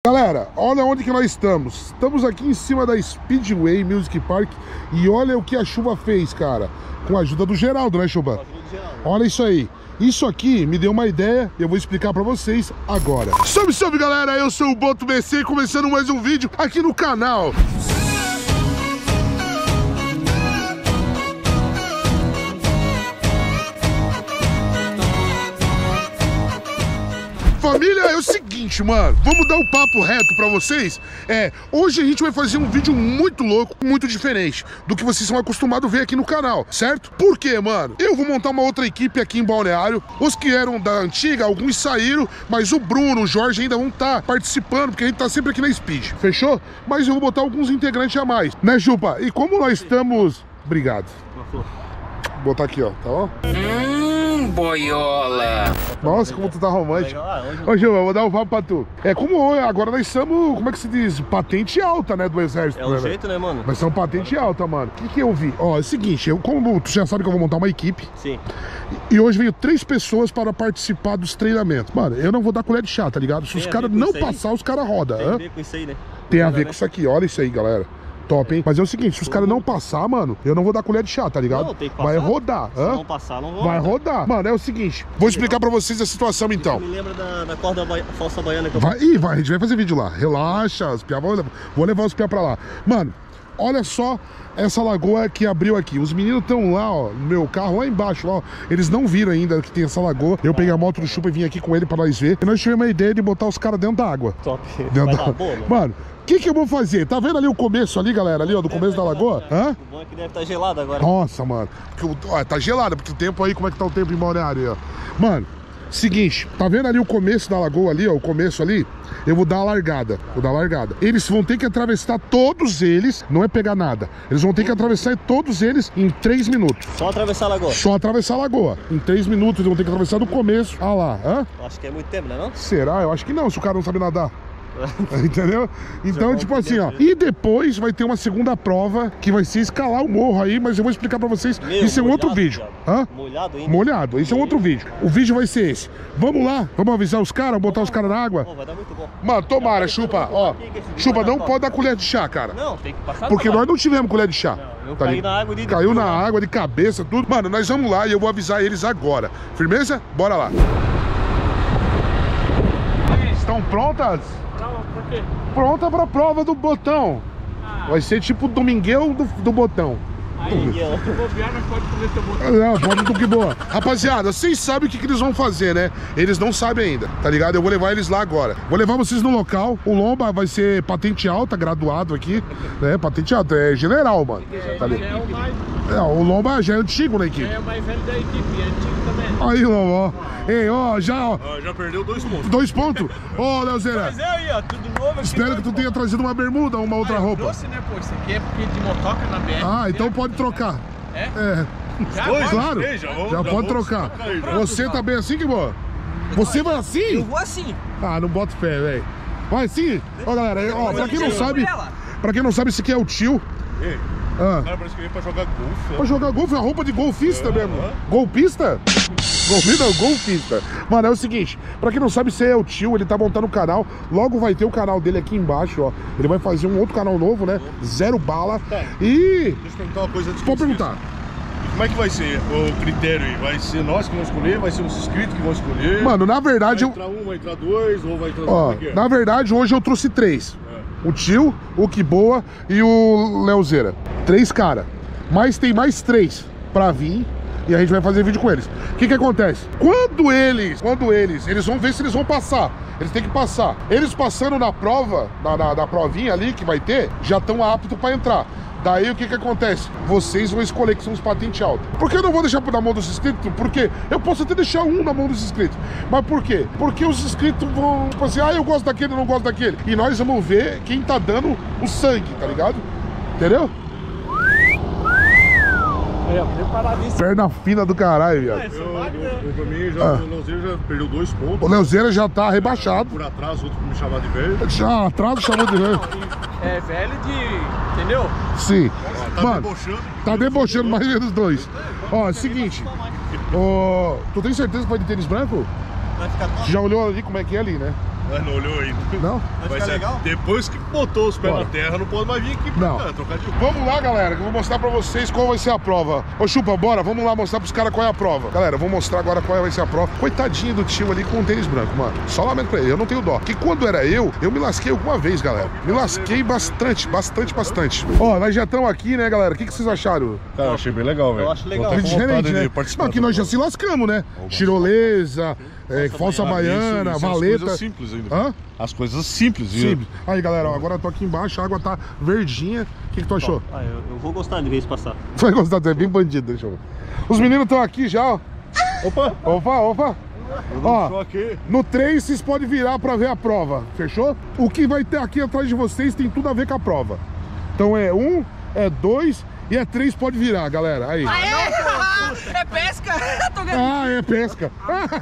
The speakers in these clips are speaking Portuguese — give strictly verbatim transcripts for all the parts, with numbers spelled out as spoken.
Galera, olha onde que nós estamos. Estamos aqui em cima da Speedway Music Park. E olha o que a chuva fez, cara. Com a ajuda do Geraldo, né, Chuba? Com a ajuda do Geraldo. Olha isso aí. Isso aqui me deu uma ideia e eu vou explicar pra vocês agora. Salve, salve, galera! Eu sou o Boto B C, começando mais um vídeo aqui no canal. Família, é o seguinte, mano, vamos dar um papo reto pra vocês. É, hoje a gente vai fazer um vídeo muito louco, muito diferente do que vocês são acostumados a ver aqui no canal, certo? Por quê, mano? Eu vou montar uma outra equipe aqui em Balneário. Os que eram da antiga, alguns saíram, mas o Bruno, o Jorge ainda vão estar participando, porque a gente tá sempre aqui na Speed, fechou? Mas eu vou botar alguns integrantes a mais, né, Chupa? E como nós estamos... Obrigado. Vou botar aqui, ó, tá bom? Boiola. Nossa, como tu tá romântico. Ô, Gil, eu vou dar um papo pra tu. É como agora nós somos, como é que se diz? Patente alta, né, do exército. É o né, jeito, né, mano? Nós somos patente alta, mano. O que que eu vi? Ó, é o seguinte, eu, como tu já sabe que eu vou montar uma equipe. Sim. E hoje veio três pessoas para participar dos treinamentos. Mano, eu não vou dar colher de chá, tá ligado? Se Tem os a caras ver com não isso aí? passar, os caras rodam. Tem a ver com isso aí, né? Tem a Nada, ver né? com isso aqui, olha isso aí, galera. Top, hein? Mas é o seguinte, se os caras não passar, mano, eu não vou dar colher de chá, tá ligado? Não, tem que passar. Vai rodar. Se hã? não passar, não vou. Vai rodar. Mano, é o seguinte, vou explicar pra vocês a situação então. Me lembra da, da corda ba... falsa baiana que eu... Vai, ih, vai, a gente vai fazer vídeo lá. Relaxa, os pia, vou, levar, vou levar os pia pra lá. Mano, olha só essa lagoa que abriu aqui. Os meninos estão lá, ó, no meu carro, lá embaixo, ó. Eles não viram ainda que tem essa lagoa. Eu peguei a moto do Chupa e vim aqui com ele pra nós ver. E nós tivemos uma ideia de botar os caras dentro da água. Top. Dentro Vai da... dar boa, mano. Mano, o que que eu vou fazer? Tá vendo ali o começo ali, galera? Ali, ó, do começo da lagoa? Hã? O bom é que deve estar gelado agora. Nossa, mano. Porque, o- ó, tá gelado, porque o tempo aí, como é que tá o tempo em Balneário aí, ó. Mano, seguinte, tá vendo ali o começo da lagoa ali, ó, o começo ali? Eu vou dar a largada, vou dar a largada. Eles vão ter que atravessar todos eles, não é pegar nada. Eles vão ter que atravessar todos eles em três minutos. Só atravessar a lagoa. Só atravessar a lagoa. Em três minutos eles vão ter que atravessar do começo. Ah lá, hã? Eu acho que é muito tempo, né não? Será? Eu acho que não, se o cara não sabe nadar. Entendeu? Então, bom tipo que assim, ó. deve E depois vai ter uma segunda prova que vai ser escalar o morro aí, mas eu vou explicar pra vocês. Meu, Isso é um outro molhado, vídeo. viado. Hã? Molhado ainda. Molhado, esse é um outro vídeo. O vídeo vai ser esse. Vamos lá, vamos avisar os caras, botar os caras na água. Pô, vai dar muito bom. Mano, tomara, Chupa, ó. Aqui, que esse vídeo Chupa, vai dar não top. pode dar colher de chá, cara. Não, tem que passar. Porque pra nós não tivemos colher de chá. eu tá caí ligado? na água de- Caiu na água, de cabeça, tudo. Mano, nós vamos lá e eu vou avisar eles agora. Firmeza? Bora lá. Estão prontas? Por quê? Pronta pra prova do botão. Vai ser tipo o domingueu do, do botão. Aí, se bobear, nós pode comer seu botão. Não, pode do que boa. Rapaziada, vocês sabem o que, que eles vão fazer, né? Eles não sabem ainda, tá ligado? Eu vou levar eles lá agora. Vou levar vocês no local. O Lomba vai ser patente alta, graduado aqui, né? Patente alta, é general, mano. Tá Já ligado? é o mais, Não, o Lomba já é antigo na já equipe. é o mais velho da equipe, é antigo também. Aí, Lomba, ó. Ei, ó, já, ó. Ah, já perdeu dois pontos. Dois pontos. Ô, Leozeira, Mas é aí, ó, tudo novo aqui. espero que tu tenha trazido uma bermuda ou uma outra Ah, eu roupa. trouxe, né, pô, isso aqui é porque de motoca na B R. Ah, então pode trocar. É? É. Já Dois? vai. Claro, Ei, já vamos- já já pode vamos trocar. trocar aí. Você tá bem assim, que boa? Você vai assim? Eu vou assim. Ah, não bota fé, velho. Vai sim? Ó, galera, ó, pra quem não sabe, pra quem não sabe, esse aqui é o tio. Ei, Ah, cara, parece que veio pra jogar golfe. pra jogar golfe, a roupa de golfista É, mesmo. é. Golpista? Golfista não, golfista. Mano, é o seguinte, pra quem não sabe, esse aí é o tio, ele tá montando o canal. Logo vai ter o canal dele aqui embaixo, ó. Ele vai fazer um outro canal novo, né? Zero bala. E... Deixa eu perguntar uma coisa antes que Pode eu perguntar. esqueça. Como é que vai ser o critério aí? Vai ser nós que vamos escolher? Vai ser os inscritos que vão escolher? Mano, na vai verdade, eu... entrar um, vai entrar dois, ou vai entrar... Ó, como é que é? na verdade, hoje eu trouxe três. É. O tio, o Kiboa e o Leozeira. Três caras. Mas tem mais três pra vir e a gente vai fazer vídeo com eles. O que que acontece? Quando eles, quando eles, eles vão ver se eles vão passar. Eles têm que passar. Eles passando na prova, na, na, na provinha ali que vai ter, já estão aptos pra entrar. Daí o que que acontece? Vocês vão escolher que são os patente alta. Por que eu não vou deixar na mão dos inscritos? Porque eu posso até deixar um na mão dos inscritos. Mas por quê? Porque os inscritos vão, tipo assim, ah, eu gosto daquele, eu não gosto daquele. E nós vamos ver quem tá dando o sangue, tá ligado? Entendeu? Aí, ó, preparadíssimo. Perna fina do caralho, viado. Eu, eu, eu, pra mim, já, Ah. o Leozinho já perdeu dois pontos. O Leozeira já tá rebaixado. Por atrás, outro me chamar de velho. Já atrás chamou de velho. É velho de... entendeu? Sim. Tá Mano, debochando. tá debochando mais dos dois. Ó, é o seguinte. Ó, tu tem certeza que vai de tênis branco? Vai ficar top. Já olhou ali como é que é ali, né? Ah, não olhou ainda. Não? Vai Mas ficar é, legal? depois que botou os pés Bora. na terra, não pode mais vir aqui pra Não. cá, trocar de... Vamos lá, galera, que eu vou mostrar pra vocês qual vai ser a prova. Ô, Chupa, bora, vamos lá mostrar pros caras qual é a prova. Galera, eu vou mostrar agora qual vai ser a prova. Coitadinho do tio ali com o tênis branco, mano. Só lamento pra ele, eu não tenho dó. Que quando era eu, eu me lasquei alguma vez, galera. Me lasquei bastante, bastante, bastante. Ó, nós já estamos aqui, né, galera? O que, que vocês acharam? Cara, achei bem legal, velho. Eu acho legal. Tô até com Diferente, vontade né? de participar. Não, que nós já se lascamos, né? Tirolesa, é, falsa baiana, As valeta. coisas simples ainda. Hã? As coisas simples, viu? Simples. Aí, galera, ó, agora eu tô aqui embaixo, a água tá verdinha. O que, que tu achou? Ah, eu, eu vou gostar de ver isso passar. Vai gostar, tu é bem bandido, deixa eu ver. Os meninos estão aqui já, ó. Opa! Opa, opa. Ó, Só aqui. no três vocês podem virar pra ver a prova, fechou? O que vai ter aqui atrás de vocês tem tudo a ver com a prova. Então é um, é dois e é três pode virar, galera. Aí. É pesca! Tô ganhando. Ah, é pesca.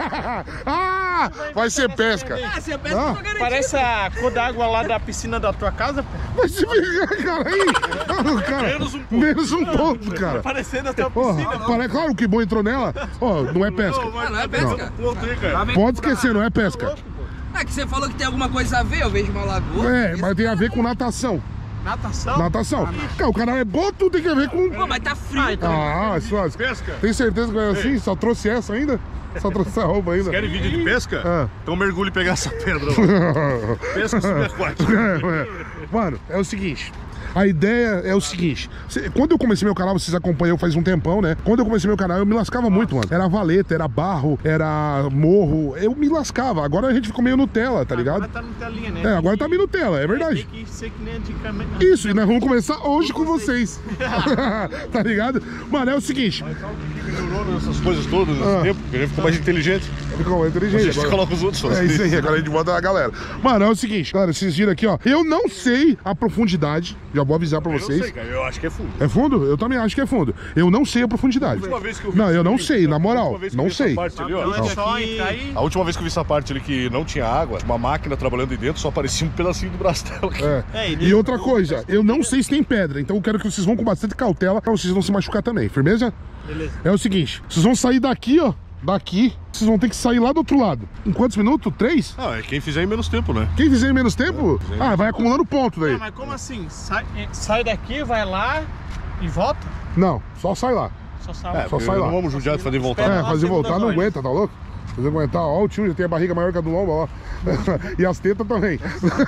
Ah, vai ser pesca. Ah, se é pesca, Ah. eu tô garantindo. Parece a cor d'água lá da piscina da tua casa, pô. Vai se pegar, cara. Aí. Ah, cara. Menos um ponto. Menos um ponto, cara. Parecendo a tua Ó, piscina. para- claro que bom entrou nela. Ó, não é pesca. Ah, não é pesca? Não tem, cara. Pode esquecer, não é pesca. É que você falou que tem alguma coisa a ver, eu vejo uma lagoa. É, mas tem a ver com natação. Natação? Natação. Cara, o canal é bom, tudo tem que ver com... Pô, mas tá frio. então. Ah, só... Pesca. Tem certeza que vai assim? Só trouxe essa ainda? Só trouxe essa roupa ainda? Querem vídeo de pesca? Ah. Então mergulhe e pegar essa pedra lá. Pesca subaquática. Mano, é o seguinte. A ideia é o seguinte, cê- quando eu comecei meu canal, vocês acompanham faz um tempão, né? Quando eu comecei meu canal, eu me lascava muito, mano. Era valeta, era barro, era morro, eu me lascava. Agora a gente ficou meio Nutella, tá ligado? Agora tá no telinha, né? É, agora tá meio Nutella, é verdade. Tem que ser que nem antigamente. Isso, e nós vamos começar hoje com vocês. Tá ligado? Mano, é o seguinte. Melhorou essas coisas todas nesse Ah. tempo, porque a gente ficou mais inteligente. Ficou A inteligente. gente agora. coloca os outros só. É isso aí, agora a gente bota a galera. Mano, é o seguinte, galera, vocês viram aqui, ó. Eu não sei a profundidade, já vou avisar pra Eu vocês. sei, cara, eu acho que é fundo. É fundo? Eu também acho que é fundo. Eu não sei a profundidade. A última vez que eu vi Não, esse eu não vídeo, sei, na a moral, última vez que eu não vi essa sei. parte ali, ó, Então é só entrar aí. a última vez que eu vi essa parte ali que não tinha água, uma máquina trabalhando aí dentro, só aparecia um pedacinho do braço dela. É. É, e E outra coisa, eu não sei se tem pedra, então eu quero que vocês vão com bastante cautela pra vocês não se machucar também, firmeza? Beleza. É o seguinte, vocês vão sair daqui, ó, daqui, vocês vão ter que sair lá do outro lado. Em quantos minutos? Três? Não, é quem fizer em menos tempo, né? Quem fizer em menos tempo? fizer em Ah, menos vai acumulando ponto daí. Não, mas como assim? Sai, eh, sai daqui, vai lá e volta? Não, só sai lá. Só sai É, lá. só porque sai lá. não vamos judiar de fazer voltar. É, lá, fazer você voltar não não dá aguenta, tá louco? Fazer aguentar, ó, o tio já tem a barriga maior que a do lombo, ó. E as tetas também.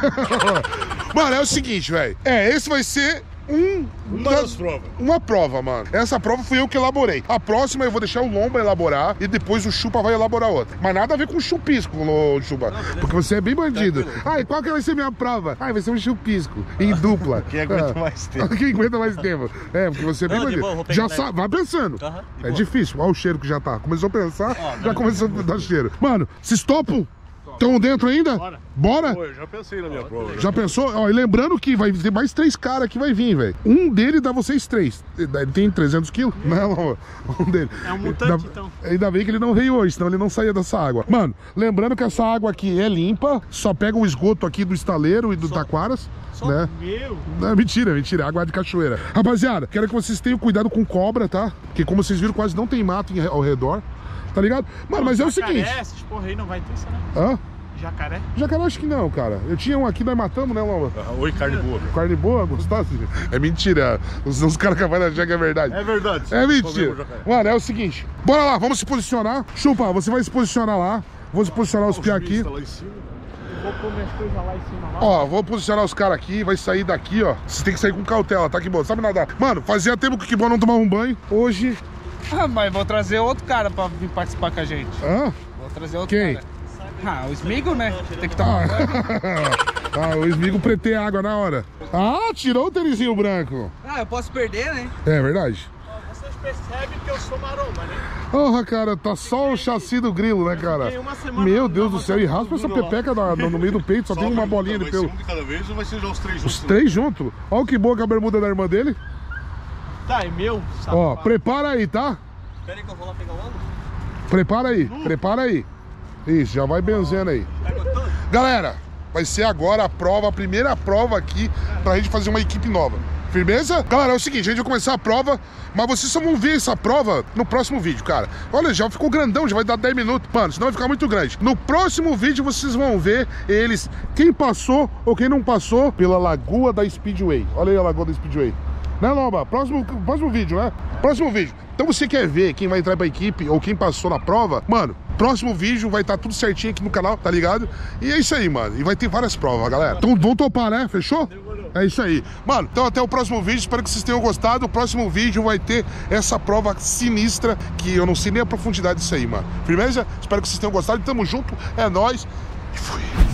Mano, é o seguinte, velho. É, esse vai ser um... Uma das provas. Uma prova, mano. Essa prova fui eu que elaborei. A próxima eu vou deixar o Lomba elaborar e depois o Chupa vai elaborar outra. Mas nada a ver com chupisco, ô, Chupa. Porque você é bem bandido. Ah, e qual que vai ser minha prova? Ah, vai ser um chupisco. Em dupla. Quem aguenta Ah. mais tempo. Quem aguenta mais tempo. É, porque você é bem Não, de bandido. boa, vou pegar Já leve. sabe, vai pensando. Aham, de É boa. difícil. Olha o cheiro que já tá. Começou a pensar, Ó, já começou a dar cheiro. Mano, vocês topam? Estão dentro ainda? Bora. Bora? Pô, eu já pensei na minha prova. Já pensou? Ó, e lembrando que vai ter mais três caras que vai vir, velho. Um dele dá vocês três. Ele tem trezentos quilos? Não, um dele. É um mutante, Ainda- então. Ainda bem que ele não veio hoje, senão ele não saía dessa água. Mano, lembrando que essa água aqui é limpa, só pega o esgoto aqui do estaleiro e do Taquaras, né? Meu. Não, mentira, mentira, água de cachoeira. Rapaziada, quero que vocês tenham cuidado com cobra, tá? Porque como vocês viram, quase não tem mato em- ao redor, tá ligado? Mano, mas é o Jacaré, seguinte... essas porra aí não vai ter, será? Hã? Jacaré? Jacaré acho que não, cara. Eu tinha um aqui, nós matamos, né, Lomba? Ah, oi, carne boa. Carne boa, gostosa? É mentira. Os, os caras acabaram de achar que é verdade. É verdade. É Comemos mentira. jacaré. Mano, é o seguinte. Bora lá, vamos se posicionar. Chupa, você vai se posicionar lá. Vou se posicionar os piá aqui. Tá lá em cima. Vou pôr minhas coisas lá em cima. Lá. Ó, vou posicionar os caras aqui. Vai sair daqui, ó. Você tem que sair com cautela, tá? Que bom. Sabe nadar? Mano, fazia tempo que bom não tomar um banho. Hoje... Ah, mas vou trazer outro cara pra vir participar com a gente. Hã? Vou trazer outro Quem? cara. Ah, o Smigo, né? Tem que tomar um banho. Ah, o Smigo pretê água na hora. Ah, tirou o tênisinho branco. Ah, eu posso perder, né? É verdade. Vocês percebem que eu sou maromba, né? Porra, cara, tá só o chassi do grilo, né, cara? Fiquei uma semana Meu na- Deus na do céu, e raspa essa duro lá. pepeca na- no, no meio do peito, só tem uma bolinha de Vai ser pelo. um de cada vez ou vai ser já os três Os juntos? três juntos. Olha que boa que a bermuda da irmã dele. Tá, é meu, Ó, safado. prepara aí, tá? Espera aí que eu vou lá pegar o ângulo. Prepara aí, prepara aí. Isso, já vai benzendo aí. Tá gostando? Galera, vai ser agora a prova, a primeira prova aqui pra gente fazer uma equipe nova. Firmeza? Galera, é o seguinte, a gente vai começar a prova, mas vocês só vão ver essa prova no próximo vídeo, cara. Olha, já ficou grandão, já vai dar dez minutos. Mano, senão vai ficar muito grande. No próximo vídeo vocês vão ver eles, quem passou ou quem não passou pela Lagoa da Speedway. Olha aí a Lagoa da Speedway. Não, não, mano, próximo, próximo vídeo, né? Próximo vídeo. Então você quer ver quem vai entrar pra equipe ou quem passou na prova? Mano, próximo vídeo vai estar tudo certinho aqui no canal, tá ligado? E é isso aí, mano. E vai ter várias provas, galera. Então vão topar, né? Fechou? É isso aí. Mano, então até o próximo vídeo. Espero que vocês tenham gostado. O próximo vídeo vai ter essa prova sinistra que eu não sei nem a profundidade disso aí, mano. Firmeza? Espero que vocês tenham gostado. Tamo junto. É nóis. E fui.